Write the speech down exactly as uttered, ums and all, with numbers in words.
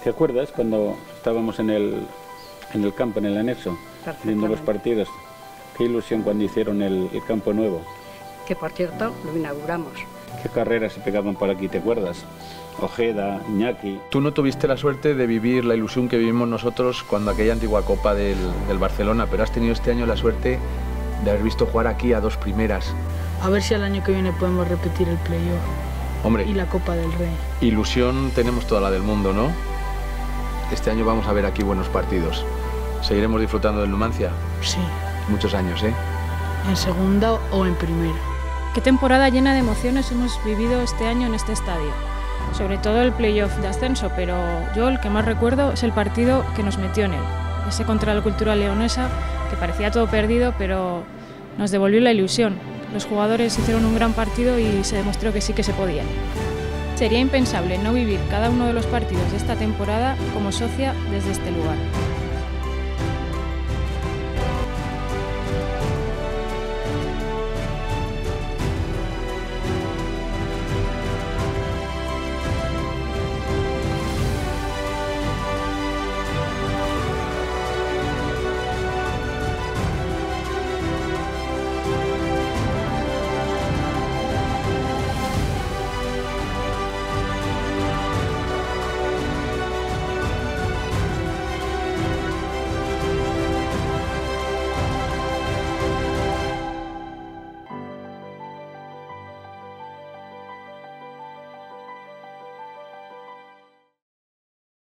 ¿Te acuerdas cuando estábamos en el, en el campo, en el anexo, viendo los partidos? Qué ilusión cuando hicieron el, el campo nuevo. Que por cierto lo inauguramos. Qué carreras se pegaban por aquí, ¿te acuerdas? Ojeda, Iñaki. Tú no tuviste la suerte de vivir la ilusión que vivimos nosotros cuando aquella antigua Copa del, del Barcelona, pero has tenido este año la suerte de haber visto jugar aquí a dos primeras. A ver si al año que viene podemos repetir el playoff. Hombre, y la Copa del Rey. Ilusión tenemos toda la del mundo, ¿no? Este año vamos a ver aquí buenos partidos. ¿Seguiremos disfrutando del Numancia? Sí. Muchos años, ¿eh? En segunda o en primera. Qué temporada llena de emociones hemos vivido este año en este estadio. Sobre todo el playoff de ascenso, pero yo el que más recuerdo es el partido que nos metió en él. Ese contra la Cultural Leonesa, que parecía todo perdido, pero nos devolvió la ilusión. Los jugadores hicieron un gran partido y se demostró que sí que se podía. Sería impensable no vivir cada uno de los partidos de esta temporada como socia desde este lugar.